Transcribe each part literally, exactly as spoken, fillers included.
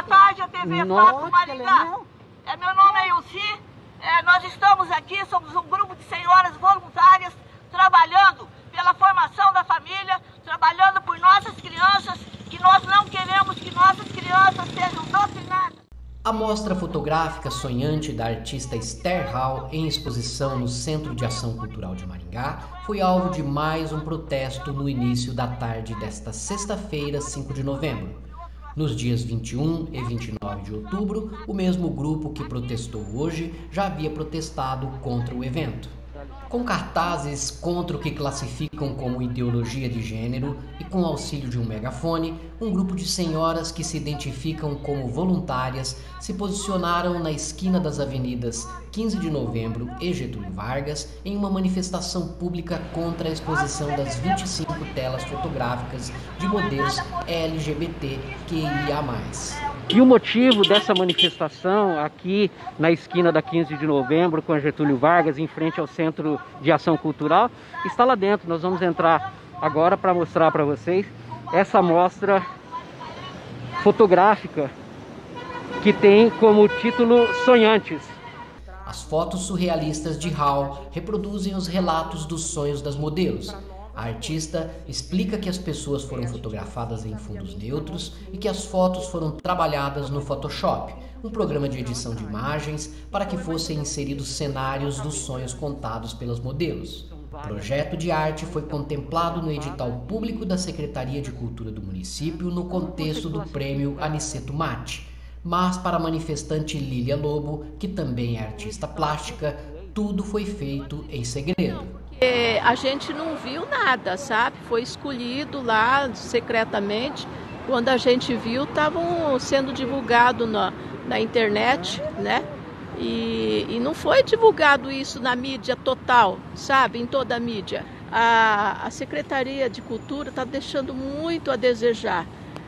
tarde, a T V Foco Maringá. É, meu nome é Ilci, é, nós estamos aqui, somos um grupo de senhoras voluntárias trabalhando pela formação da família, trabalhando por nossas crianças, que nós não queremos que nossas crianças sejam doutrinadas. A mostra fotográfica sonhante da artista Esther Hall, em exposição no Centro de Ação Cultural de Maringá, foi alvo de mais um protesto no início da tarde desta sexta-feira, cinco de novembro. Nos dias vinte e um e vinte e nove de outubro, o mesmo grupo que protestou hoje já havia protestado contra o evento. Com cartazes contra o que classificam como ideologia de gênero e com auxílio de um megafone, um grupo de senhoras que se identificam como voluntárias se posicionaram na esquina das avenidas quinze de novembro e Getúlio Vargas em uma manifestação pública contra a exposição das vinte e cinco telas fotográficas de modelos L G B T Q I A mais. E o motivo dessa manifestação aqui na esquina da quinze de novembro com a Getúlio Vargas, em frente ao Centro de Ação Cultural, está lá dentro. Nós vamos entrar agora para mostrar para vocês essa mostra fotográfica que tem como título Sonhantes. As fotos surrealistas de Hall reproduzem os relatos dos sonhos das modelos. A artista explica que as pessoas foram fotografadas em fundos neutros e que as fotos foram trabalhadas no Photoshop, um programa de edição de imagens para que fossem inseridos cenários dos sonhos contados pelas modelos. O projeto de arte foi contemplado no edital público da Secretaria de Cultura do município no contexto do prêmio Aniceto Mate. Mas para a manifestante Lília Lobo, que também é artista plástica, tudo foi feito em segredo. A gente não viu nada, sabe? Foi escolhido lá secretamente. Quando a gente viu, estavam sendo divulgado na, na internet, né? E, e não foi divulgado isso na mídia total, sabe? Em toda a mídia. A, a Secretaria de Cultura está deixando muito a desejar,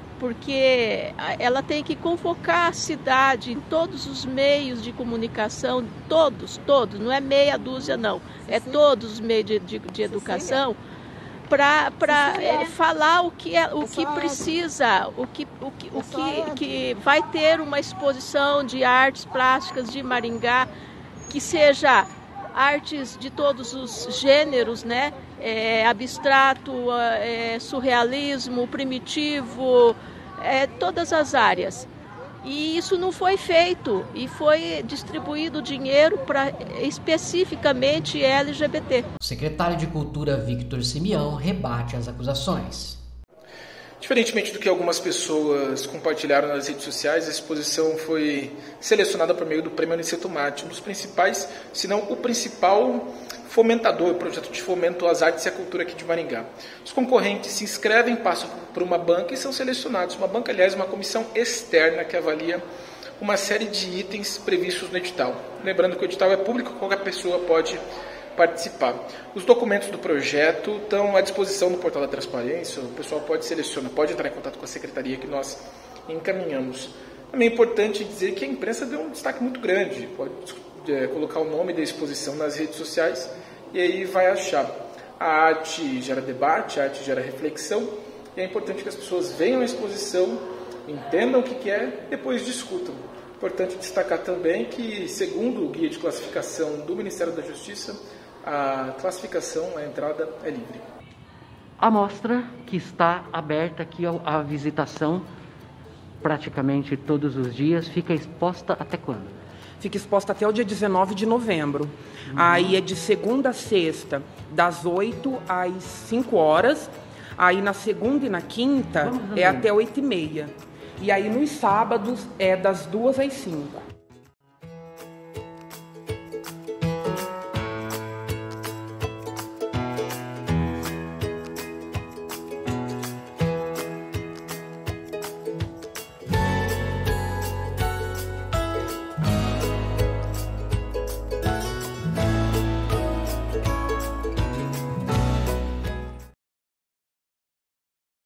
porque ela tem que convocar a cidade em todos os meios de comunicação, todos, todos, não é meia dúzia não, é todos os meios de, de, de educação, para é, falar o que, é, o que precisa, o, que, o, que, o que, que vai ter uma exposição de artes plásticas de Maringá, que seja artes de todos os gêneros, né? É, abstrato, é, surrealismo, primitivo, é, todas as áreas. E isso não foi feito e foi distribuído dinheiro para especificamente L G B T. O secretário de Cultura, Victor Simeão, rebate as acusações. Diferentemente do que algumas pessoas compartilharam nas redes sociais, a exposição foi selecionada por meio do Prêmio Aniceto Mate, um dos principais, se não o principal fomentador, projeto de fomento às artes e à cultura aqui de Maringá. Os concorrentes se inscrevem, passam por uma banca e são selecionados. Uma banca, aliás, uma comissão externa que avalia uma série de itens previstos no edital. Lembrando que o edital é público, qualquer pessoa pode participar. Os documentos do projeto estão à disposição no portal da transparência, o pessoal pode selecionar, pode entrar em contato com a secretaria que nós encaminhamos. Também é importante dizer que a imprensa deu um destaque muito grande, pode é, colocar o nome da exposição nas redes sociais e aí vai achar. A arte gera debate, a arte gera reflexão e é importante que as pessoas venham à exposição, entendam o que é e depois discutam. Importante destacar também que, segundo o guia de classificação do Ministério da Justiça, a classificação, a entrada é livre. A mostra que está aberta aqui à visitação praticamente todos os dias, fica exposta até quando? Fica exposta até o dia dezenove de novembro. Uhum. Aí é de segunda a sexta, das oito às cinco horas. Aí na segunda e na quinta é até oito e meia. E aí nos sábados é das duas às cinco.